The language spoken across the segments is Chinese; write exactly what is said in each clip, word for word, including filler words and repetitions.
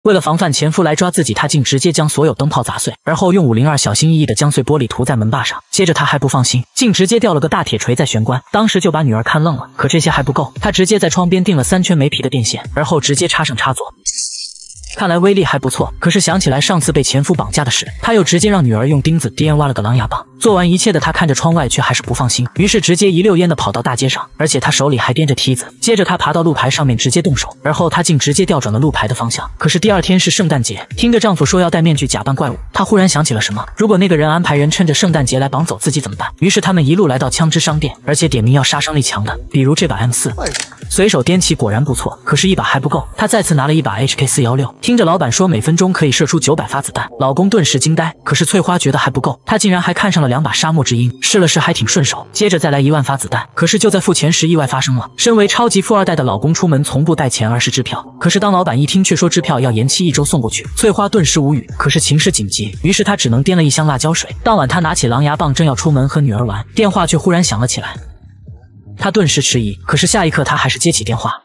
为了防范前夫来抓自己，她竟直接将所有灯泡砸碎，而后用五零二小心翼翼地将碎玻璃涂在门把上。接着她还不放心，竟直接掉了个大铁锤在玄关，当时就把女儿看愣了。可这些还不够，她直接在窗边钉了三圈没皮的电线，而后直接插上插座。看来威力还不错，可是想起来上次被前夫绑架的事，他又直接让女儿用钉子颠挖了个狼牙棒。做完一切的他看着窗外，却还是不放心，于是直接一溜烟的跑到大街上，而且他手里还掂着梯子。接着他爬到路牌上面直接动手，而后他竟直接调转了路牌的方向。可是第二天是圣诞节，听着丈夫说要戴面具假扮怪物，她忽然想起了什么，如果那个人安排人趁着圣诞节来绑走自己怎么办？于是他们一路来到枪支商店，而且点名要杀伤力强的，比如这把 M 四。随手掂起果然不错，可是一把还不够，他再次拿了一把 H K 四一六，听着老板说每分钟可以射出九百发子弹，老公顿时惊呆。可是翠花觉得还不够，她竟然还看上了两把沙漠之鹰，试了试还挺顺手，接着再来一万发子弹。可是就在付钱时意外发生了，身为超级富二代的老公出门从不带钱，而是支票。可是当老板一听却说支票要延期一周送过去，翠花顿时无语。可是情势紧急，于是她只能掂了一箱辣椒水。当晚她拿起狼牙棒正要出门和女儿玩，电话却忽然响了起来。她顿时迟疑，可是下一刻她还是接起电话。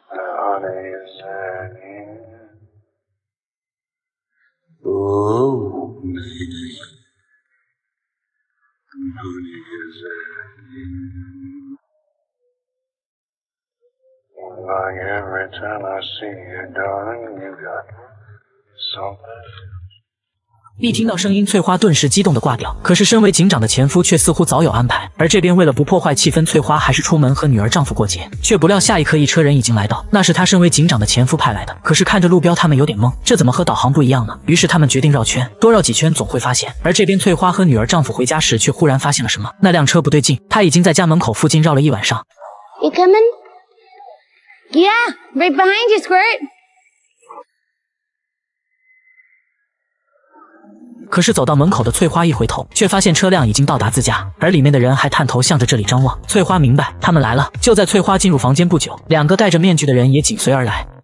Every time I see you, darling, you got something. 一听到声音，翠花顿时激动地挂掉。可是身为警长的前夫却似乎早有安排，而这边为了不破坏气氛，翠花还是出门和女儿丈夫过节。却不料下一刻一车人已经来到，那是她身为警长的前夫派来的。可是看着路标，他们有点懵，这怎么和导航不一样呢？于是他们决定绕圈，多绕几圈总会发现。而这边翠花和女儿丈夫回家时，却忽然发现了什么，那辆车不对劲，她已经在家门口附近绕了一晚上。 You coming? Yeah, right behind you, Squirt. 可是走到门口的翠花一回头，却发现车辆已经到达自家，而里面的人还探头向着这里张望。翠花明白他们来了。就在翠花进入房间不久，两个戴着面具的人也紧随而来。